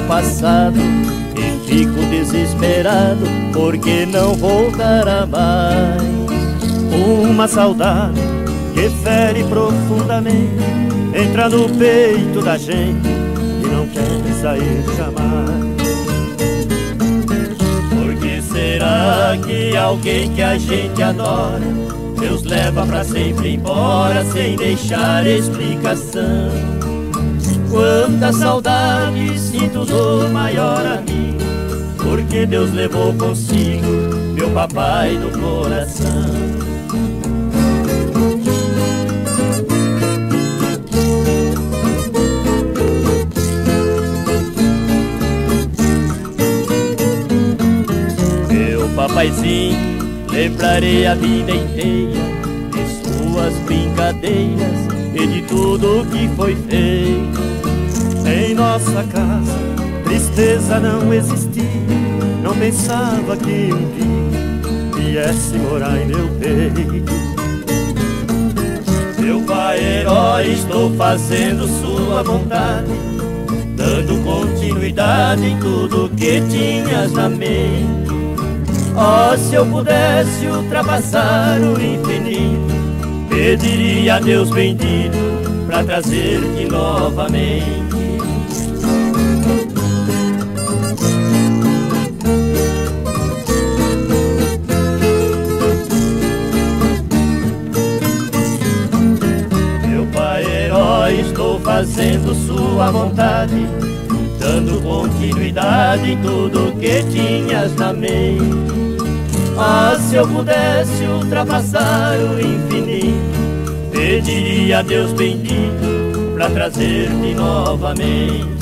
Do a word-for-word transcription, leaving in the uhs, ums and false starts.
passado e fico desesperado porque não voltará mais. Uma saudade que fere profundamente, entra no peito da gente e não quer sair jamais. Por que será que alguém que a gente adora Deus leva pra sempre embora sem deixar explicação? Quanta saudade sinto do maior amigo, porque Deus levou consigo meu papai do coração. Papaizinho, lembrarei a vida inteira de suas brincadeiras e de tudo que foi feito. Em nossa casa, tristeza não existia, não pensava que um dia viesse morar em meu peito. Meu pai herói, estou fazendo sua vontade, dando continuidade em tudo que tinhas na mente. Oh, se eu pudesse ultrapassar o infinito, pediria a Deus bendito pra trazer-te novamente. Meu pai herói, estou fazendo sua vontade, dando continuidade em tudo que tinhas na mente. Ah, se eu pudesse ultrapassar o infinito, pediria a Deus bendito pra trazer-te novamente.